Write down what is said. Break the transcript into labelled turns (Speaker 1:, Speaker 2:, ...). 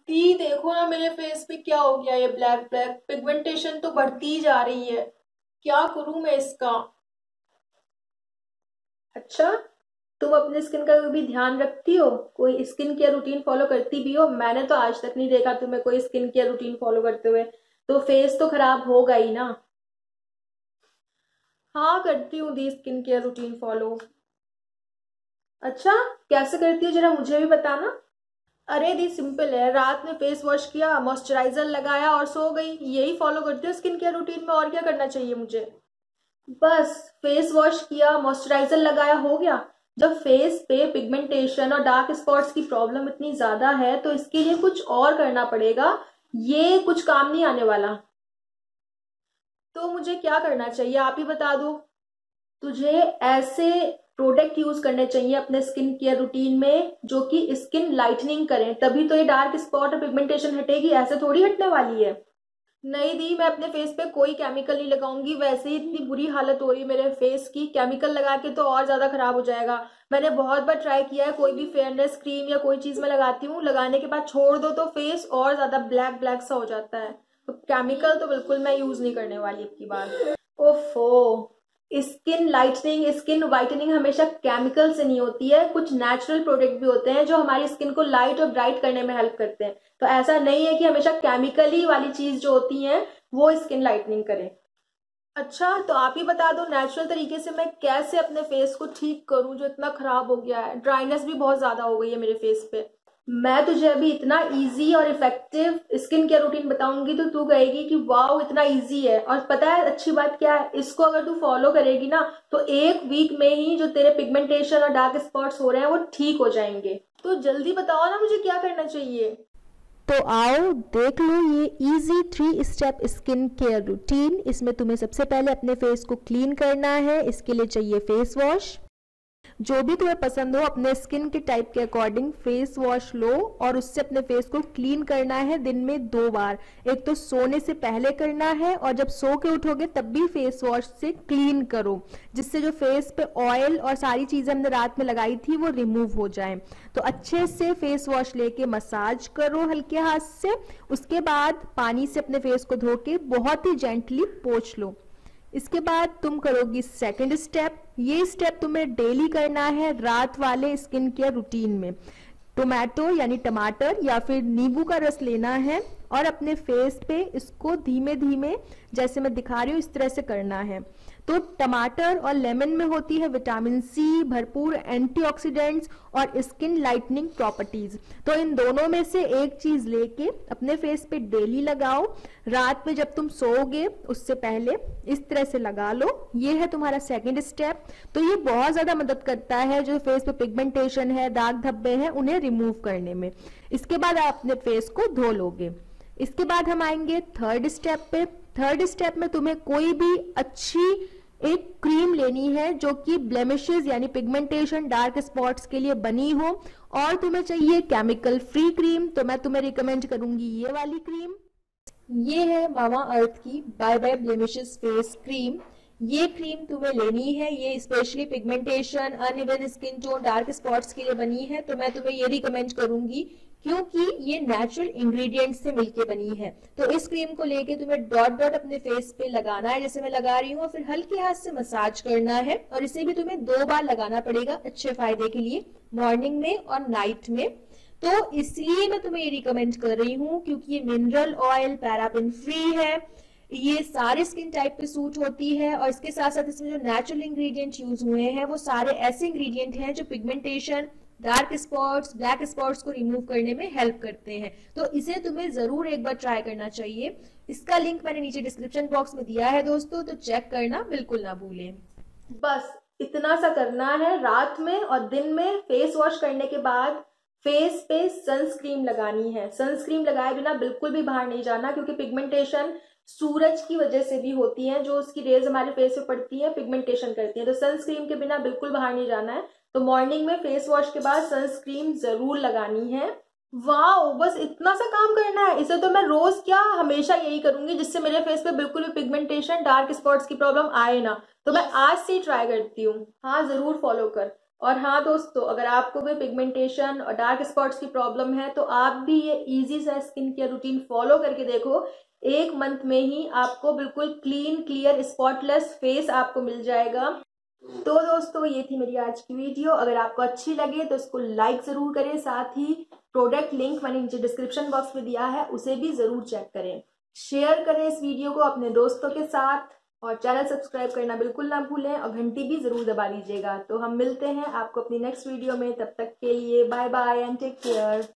Speaker 1: दी देखो ना मेरे फेस पे क्या हो गया, ये ब्लैक ब्लैक पिगमेंटेशन तो बढ़ती जा रही है। क्या करूं मैं इसका। अच्छा, तुम अपने स्किन का भी ध्यान रखती हो, कोई स्किन केयर रूटीन फॉलो करती भी हो? मैंने तो आज तक नहीं देखा तुम्हें कोई स्किन केयर रूटीन फॉलो करते हुए। तो फेस तो खराब होगा ही ना। हाँ करती हूँ दी, स्किन केयर रूटीन फॉलो। अच्छा, कैसे करती हो जरा मुझे भी बताना। अरे दी सिंपल है, रात में फेस वॉश किया, मॉइस्चराइजर लगाया और सो गई। यही फॉलो करती हूँ स्किन केयर रूटीन में, और क्या करना चाहिए मुझे। बस फेस वॉश किया, मॉइस्चराइजर लगाया, हो गया। जब फेस पे पिगमेंटेशन और डार्क स्पॉट्स की प्रॉब्लम इतनी ज्यादा है तो इसके लिए कुछ और करना पड़ेगा। ये कुछ काम नहीं आने वाला। तो मुझे क्या करना चाहिए आप ही बता दो। तुझे ऐसे प्रोडक्ट यूज करने चाहिए अपने स्किन केयर रूटीन में जो कि स्किन लाइटनिंग करें, तभी तो ये डार्क स्पॉट और पिगमेंटेशन हटेगी, ऐसे थोड़ी हटने वाली है। नहीं दी, मैं अपने फेस पे कोई केमिकल नहीं लगाऊंगी, वैसे ही इतनी बुरी हालत हो रही है मेरे फेस की, केमिकल लगा के तो और ज्यादा खराब हो जाएगा। मैंने बहुत बार ट्राई किया है, कोई भी फेयरनेस क्रीम या कोई चीज मैं लगाती हूँ, लगाने के बाद छोड़ दो तो फेस और ज्यादा ब्लैक ब्लैक सा हो जाता है। तो केमिकल तो बिल्कुल मैं यूज नहीं करने वाली अब की बार। ओफो, स्किन लाइटनिंग स्किन वाइटनिंग हमेशा केमिकल से नहीं होती है, कुछ नेचुरल प्रोडक्ट भी होते हैं जो हमारी स्किन को लाइट और ब्राइट करने में हेल्प करते हैं। तो ऐसा नहीं है कि हमेशा केमिकली वाली चीज जो होती है वो स्किन लाइटनिंग करे। अच्छा, तो आप ही बता दो नेचुरल तरीके से मैं कैसे अपने फेस को ठीक करूं जो इतना खराब हो गया है, ड्राइनेस भी बहुत ज्यादा हो गई है मेरे फेस पे। मैं तुझे अभी इतना इजी और इफेक्टिव स्किन केयर रूटीन बताऊंगी तो तू कहेगी कि वाह इतना इजी है। और पता है अच्छी बात क्या है, इसको अगर तू फॉलो करेगी ना तो एक वीक में ही जो तेरे पिगमेंटेशन और डार्क स्पॉट्स हो रहे हैं वो ठीक हो जाएंगे। तो जल्दी बताओ ना मुझे क्या करना चाहिए।
Speaker 2: तो आओ देख लो ये easy 3 step skin care routine. इसमें तुम्हें सबसे पहले अपने फेस को क्लीन करना है। इसके लिए चाहिए फेस वॉश, जो भी तुम्हें पसंद हो अपने स्किन के टाइप के अकॉर्डिंग फेस वॉश लो और उससे अपने फेस को क्लीन करना है दिन में 2 बार। एक तो सोने से पहले करना है और जब सो के उठोगे तब भी फेस वॉश से क्लीन करो, जिससे जो फेस पे ऑयल और सारी चीजें हमने रात में लगाई थी वो रिमूव हो जाए। तो अच्छे से फेस वॉश लेके मसाज करो हल्के हाथ से। उसके बाद पानी से अपने फेस को धो के बहुत ही जेंटली पोंछ लो। इसके बाद तुम करोगी सेकंड स्टेप। ये स्टेप तुम्हें डेली करना है रात वाले स्किन केयर रूटीन में। टोमेटो यानी टमाटर या फिर नींबू का रस लेना है और अपने फेस पे इसको धीमे धीमे, जैसे मैं दिखा रही हूँ इस तरह से करना है। तो टमाटर और लेमन में होती है विटामिन सी, भरपूर एंटीऑक्सीडेंट्स और स्किन लाइटनिंग प्रॉपर्टीज। तो इन दोनों में से एक चीज लेके अपने फेस पे डेली लगाओ। रात में जब तुम सोओगे उससे पहले इस तरह से लगा लो। ये है तुम्हारा सेकंड स्टेप। तो ये बहुत ज्यादा मदद करता है जो फेस पे पिगमेंटेशन है, दाग धब्बे हैं, उन्हें रिमूव करने में। इसके बाद आप अपने फेस को धो लोगे। इसके बाद हम आएंगे थर्ड स्टेप पे। थर्ड स्टेप में तुम्हें कोई भी अच्छी एक क्रीम लेनी है जो कि ब्लेमिशेस यानी पिगमेंटेशन, डार्क स्पॉट्स के लिए बनी हो, और तुम्हें चाहिए केमिकल फ्री क्रीम। तो मैं तुम्हें रिकमेंड करूंगी ये वाली क्रीम। ये है मामा अर्थ की bye bye blemishes face cream. ये क्रीम तुम्हें लेनी है, ये specially pigmentation, uneven skin tone, dark spots के लिए बनी है। तो मैं तुम्हें ये रिकमेंड करूंगी क्योंकि ये नेचुरल इंग्रेडिएंट्स से मिलके बनी है। तो इस क्रीम को लेके तुम्हें डॉट डॉट अपने फेस पे लगाना है जैसे मैं लगा रही हूँ, फिर हल्के हाथ से मसाज करना है और इसे भी तुम्हें 2 बार लगाना पड़ेगा अच्छे फायदे के लिए, मॉर्निंग में और नाइट में। तो इसलिए मैं तुम्हें ये रिकमेंड कर रही हूँ क्योंकि ये मिनरल ऑयल पैराबेन फ्री है, ये सारे स्किन टाइप पे सूट होती है और इसके साथ साथ इसमें जो नेचुरल इंग्रेडिएंट यूज हुए हैं वो सारे ऐसे इंग्रेडिएंट हैं जो pigmentation, dark spots, black spots को रिमूव करने में हेल्प करते हैं। तो इसे तुम्हें जरूर एक बार ट्राई करना चाहिए। इसका लिंक मैंने नीचे डिस्क्रिप्शन बॉक्स में दिया है दोस्तों, तो चेक करना बिल्कुल ना भूलें।
Speaker 1: बस इतना सा करना है, रात में और दिन में फेस वॉश करने के बाद फेस पे सनस्क्रीन लगानी है। सनस्क्रीन लगाए बिना बिल्कुल भी बाहर नहीं जाना क्योंकि पिगमेंटेशन सूरज की वजह से भी होती है, जो उसकी रेज हमारे फेस पे पड़ती है पिगमेंटेशन करती है। तो सनस्क्रीन के बिना बिल्कुल बाहर नहीं जाना है। तो मॉर्निंग में फेस वॉश के बाद सनस्क्रीन जरूर लगानी है। वाह, बस इतना सा काम करना है, इसे तो मैं रोज क्या हमेशा यही करूंगी जिससे मेरे फेस पे बिल्कुल भी पिगमेंटेशन, डार्क स्पॉट्स की प्रॉब्लम आए ना। तो मैं आज से ही ट्राई करती हूँ। हाँ जरूर फॉलो कर। और हाँ दोस्तों, अगर आपको भी पिगमेंटेशन और डार्क स्पॉट्स की प्रॉब्लम है तो आप भी ये इजी सा स्किन केयर रूटीन फॉलो करके देखो। 1 मंथ में ही आपको बिल्कुल क्लीन क्लियर स्पॉटलेस फेस आपको मिल जाएगा। तो दोस्तों, ये थी मेरी आज की वीडियो। अगर आपको अच्छी लगे तो इसको लाइक जरूर करें, साथ ही प्रोडक्ट लिंक मैंने नीचे डिस्क्रिप्शन बॉक्स में दिया है, उसे भी जरूर चेक करें। शेयर करें इस वीडियो को अपने दोस्तों के साथ, और चैनल सब्सक्राइब करना बिल्कुल ना भूलें, और घंटी भी जरूर दबा लीजिएगा। तो हम मिलते हैं आपको अपनी नेक्स्ट वीडियो में, तब तक के लिए bye bye and take care.